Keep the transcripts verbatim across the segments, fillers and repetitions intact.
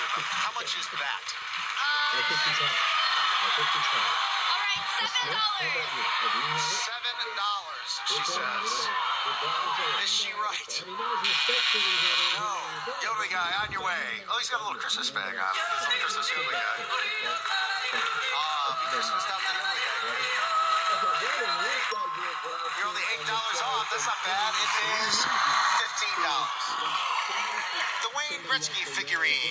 them. How much is that? I think you try. I think you try. All right, seven dollars. Seven dollars, she says. Is she right? No. Yodeling guy, on your way. Oh, he's got a little Christmas bag on. Christmas yodeling guy. Um, Christmas out the yodeling guy. You're only eight dollars off. That's not bad. It is fifteen dollars. The Wayne Gretzky figurine.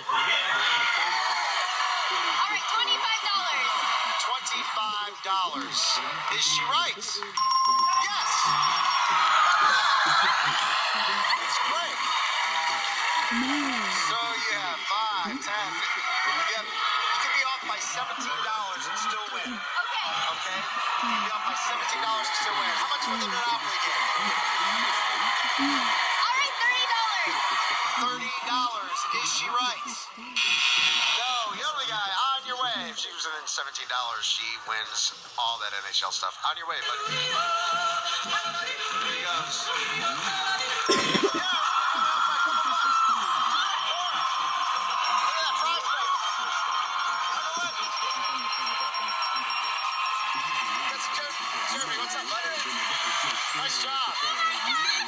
All right, twenty-five dollars. twenty-five dollars. Is she right? Yes! It's great. So you have five, ten, fifteen. You, have, you can be off by seventeen dollars and still win. Okay. Okay? You can be off by seventeen dollars and still win. How much for the Monopoly game? All right, thirty dollars. thirty dollars. Is she right? No, yodeling guy, on your way. If she was within seventeen dollars, she wins all that N H L stuff. On your way, buddy. Here he goes. Jeremy, what's up, buddy? Nice job.